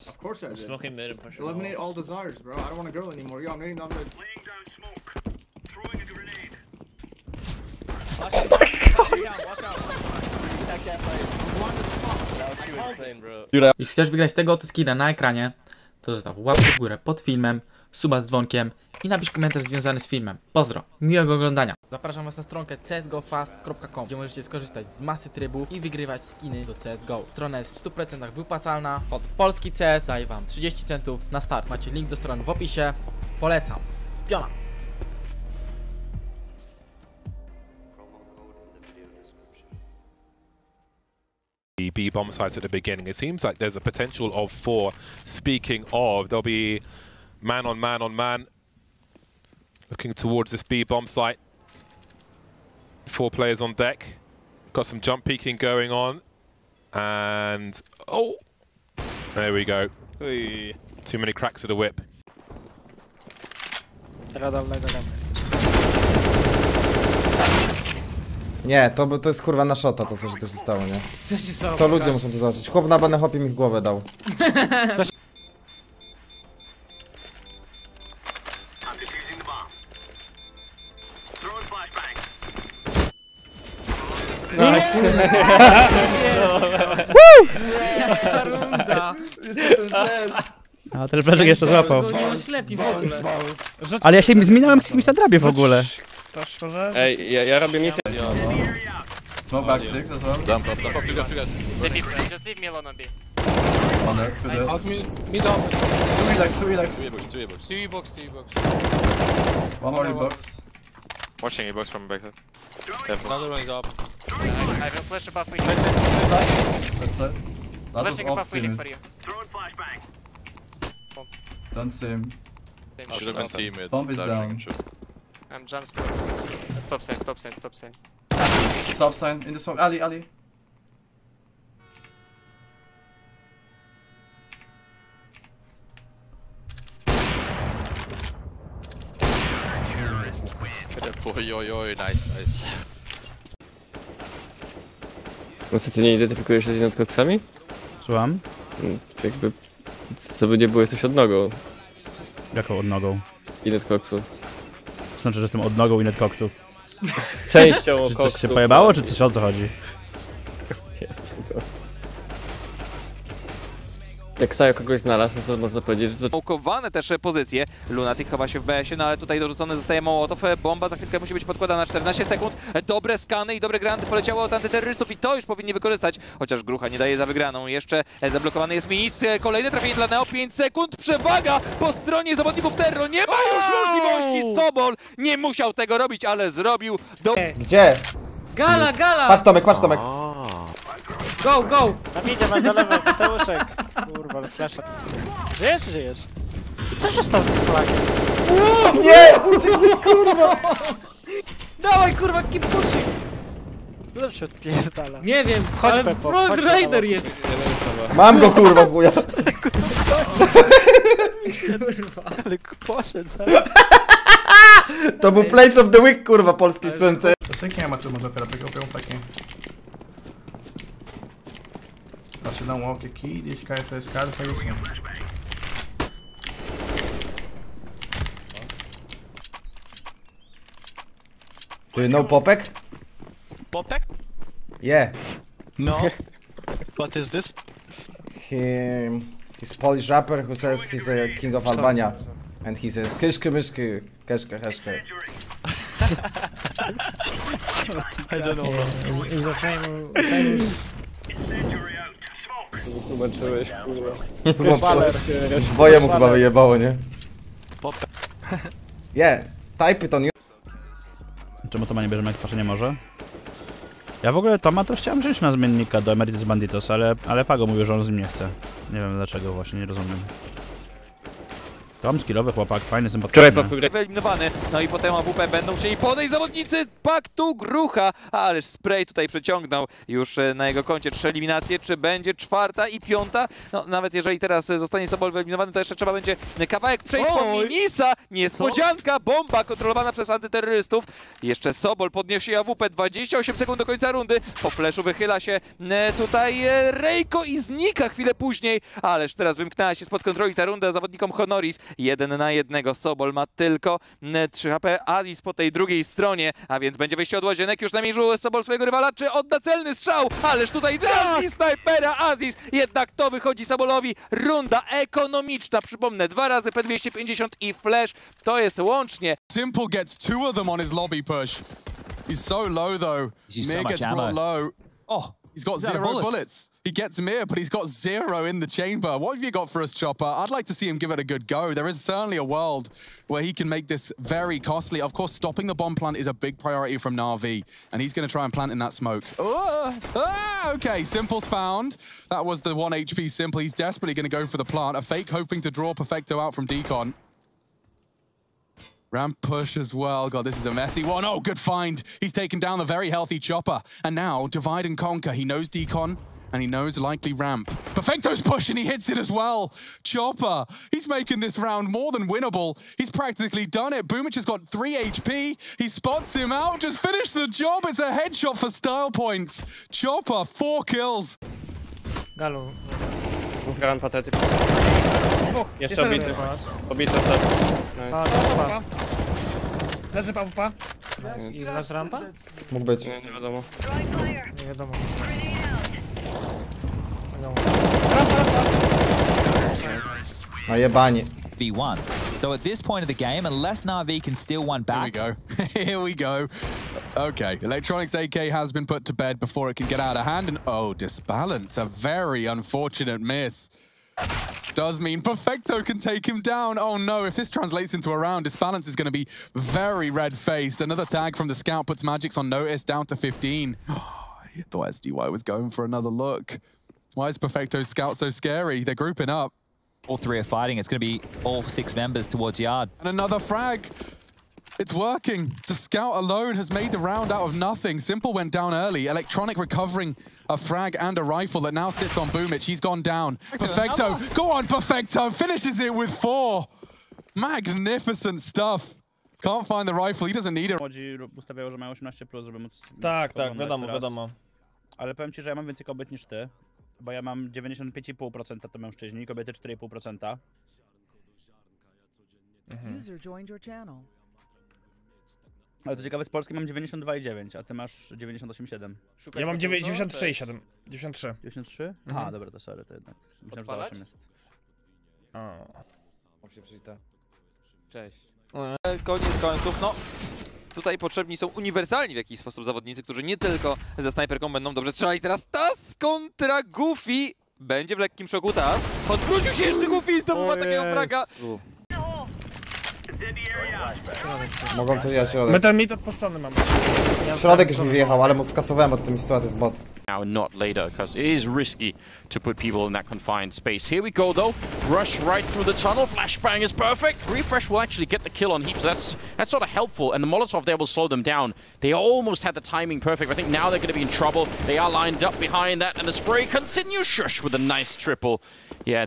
Of course I did. Smoking mid and pushing. Eliminate all desires, bro. I don't want a girl anymore. Yo, I'm hitting on the. Laying down smoke. Throwing a grenade. Watch out! Watch out! That cat fight. That was too insane, bro. Jeśli chcesz wygrać tego oto skina na ekranie, to zostaw łapkę w górę pod filmem, suba z dzwonkiem i napisz komentarz związany z filmem. Pozdro, miłego oglądania. Zapraszam was na stronkę csgofast.com, gdzie możecie skorzystać z masy trybów i wygrywać skiny do CSGO. Strona jest w 100% wypłacalna. Od Polski CS daje wam 30 centów na start. Macie link do strony w opisie. Polecam. Piona! B bomb sites at the beginning. It seems like there's a potential of 4. Speaking of, there'll be man on man on man. Looking towards this B bomb site. 4 players on deck. Got some jump peeking going on. And oh, there we go. Ui. Too many cracks of the whip. Nie, to jest kurwa na shota to, co się też stało, nie? To ludzie muszą to zobaczyć. Chłop na banę hopie mi w głowę dał. I'm defusing the bomb. Throwing flashbang. Runda! A ten fleszek jeszcze złapał. Nie ślepi w ogóle. Ale ja się zmieniałem z kimś na drabie w ogóle. Ej, ja robię misję. Smoke back 6 as well. Dump, you got. Just leave me alone on B. On there, to the... Out mid down. Two elect. TV box. One more box. Watching a box from backside. Another one is up. I have a flash above wheeling. That's it. That was Flashing above off wheeling team. for you. Throwing flashbang. Don't see him. Same shot. see mid. Bomb is down. I'm jump spot. Stop sign. Stop sign in the smoke. Ali. Oj, nice. No co, ty nie identyfikujesz się z inadkoksami? Słucham? Jakby... Co by nie było, jesteś odnogą Jaką odnogą? inadkoksu. To znaczy, że jestem odnogą i netkoktu. Częścią Czy koksu. coś się pojebało, czy coś o co chodzi? Jak Sajo kogoś znalazł, no to można powiedzieć, że to... Smokowane też pozycje. Lunatic chowa się w BS-ie, no ale tutaj dorzucony zostaje Mołotow. Bomba za chwilkę musi być podkładana, 14 sekund. Dobre skany i dobre granty poleciało od antyterrorystów i to już powinni wykorzystać. Chociaż Grucha nie daje za wygraną. Jeszcze zablokowany jest Minis. Kolejne trafienie dla Neo, 5 sekund. Przewaga po stronie zawodników Terro. Nie ma już możliwości. Sobol nie musiał tego robić, ale zrobił. Gdzie? Gala! Patrz Tomek. Go! Idzie do lewej, Mateuszek. Kurwa, ale flasha. Żyjesz? Co się stało z tym Polakiem? Nie! Uciekł, kurwa! Dawaj kurwa, keep pushing! Co się odpierdala? Nie wiem, Chodź, ale Pepo, Front chodź, Rider Pepo. jest! Mam go kurwa w chuja. Kurwa. Ale poszedł, To był Place of the Week kurwa polskiej scence. Eu sei quem é, mas turma, Zafira. Peguei um pra quem. Posso dar um walk aqui, deixa cair até a escada e faz assim, ó. Do you know Popek? Popek? Yeah. No. What is this? He's a Polish rapper who says he's a king of Albania. And he says Kyszky myszky, keszkę, heszkę. I don't know. Is a famous... Incendiary out. Smoke. Zobaczyłeś, kurwa. Swoje mu chyba wyjebało, nie? Popek. Yeah, type it on you. Czemu Toma nie bierzemy, jak Pasza nie może? Ja w ogóle Toma to chciałem wziąć na zmiennika do Emeritus Banditos, ale Pago mówił, że on z nim nie chce. Nie wiem dlaczego właśnie, nie rozumiem. Tom skillowy chłopak, fajny, sympatyczny. Wyeliminowany, no i potem AWP będą chcieli podejść zawodnicy Paktu Grucha, ależ spray tutaj przeciągnął już na jego koncie 3 eliminacje, czy będzie 4. i 5? No nawet jeżeli teraz zostanie Sobol wyeliminowany, to jeszcze trzeba będzie kawałek przejść po Minisa, niespodzianka, bomba kontrolowana przez antyterrorystów, jeszcze Sobol podniesie AWP, 28 sekund do końca rundy, po fleszu wychyla się tutaj Reiko i znika chwilę później, ależ teraz wymknęła się spod kontroli ta runda zawodnikom Honoris, 1 na 1, Sobol ma tylko 3 HP, Aziz po tej drugiej stronie, a więc będzie wyjście od łazienek, już namierzył Sobol swojego rywala, czy odda celny strzał, ależ tutaj trafi snajpera Aziz, jednak to wychodzi Sobolowi, runda ekonomiczna, przypomnę, 2 razy P250 i flash, to jest łącznie. Simple gets 2 of them on his lobby push. He's so low though. Mir gets brought low. Oh, he's got 0 bullets. He gets Mir, but he's got 0 in the chamber. What have you got for us, Chopper? I'd like to see him give it a good go. There is certainly a world where he can make this very costly. Of course, stopping the bomb plant is a big priority from Na'Vi, and he's going to try and plant in that smoke. Okay, Simple's found. That was the 1 HP Simple. He's desperately going to go for the plant. A fake hoping to draw Perfecto out from Decon. Ramp push as well. God, this is a messy one. Oh, good find. He's taken down the very healthy Chopper. And now, divide and conquer. He knows Decon, and he knows likely ramp. Perfecto's push, and he hits it as well. Chopper, he's making this round more than winnable. He's practically done it. Boomich has got 3 HP. He spots him out. Just finished the job. It's a headshot for style points. Chopper, 4 kills. Galu. Gran patetyk. Jeszcze obity. Obity Leży PWP. I leży rampa? Mógł być. Nie wiadomo. Nie wiadomo. Najebanie. V1. So at this point of the game, unless Na'Vi can steal one back... Here we go. Here we go. Okay, Electronics AK has been put to bed before it can get out of hand. And oh, Disbalance, a very unfortunate miss. Does mean Perfecto can take him down. Oh no, if this translates into a round, Disbalance is going to be very red-faced. Another tag from the scout puts Magix on notice, down to 15. I thought SDY was going for another look. Why is Perfecto's scout so scary? They're grouping up. All 3 are fighting. It's going to be all 6 members towards yard. And another frag. It's working. The scout alone has made the round out of nothing. Simple went down early. Electronic recovering a frag and a rifle that now sits on Boomich. He's gone down. Perfecto. Go on, Perfecto. Finishes it with 4. Magnificent stuff. Can't find the rifle. He doesn't need it. Młodzi ustawiają, że mają 18+, żeby móc... Tak, wiadomo. Ale powiem ci, że ja mam więcej kobiet niż ty. Bo ja mam 95,5% to mężczyźni, kobiety 4,5%. Ale to ciekawe, z Polski mam 92,9, a ty masz 98,7. Ja mam 93,7. 93. 93? Aha, dobra, to sorry, to jednak. Myślałem, że to 8 jest. Cześć. Koniec końców, no tutaj potrzebni są uniwersalni w jakiś sposób zawodnicy, którzy nie tylko ze snajperką będą dobrze strzelali. Teraz Tas kontra Goofy. Będzie w lekkim szoku Tas. Odwrócił się jeszcze Goofy i znowu ma takiego fraga. Mogą coś jechać środek. Metal odpuszczony mam. Środek już mi wyjechał, ale mu skasowałem, bo to mi sytuacja jest bot. Now and not later, because it is risky to put people in that confined space. Here we go though, rush right through the tunnel, flashbang is perfect. Refresh will actually get the kill on Heaps, that's sort of helpful, and the Molotov there will slow them down. They almost had the timing perfect, I think now they're going to be in trouble. They are lined up behind that, and the spray continues, shush, with a nice triple. Yeah.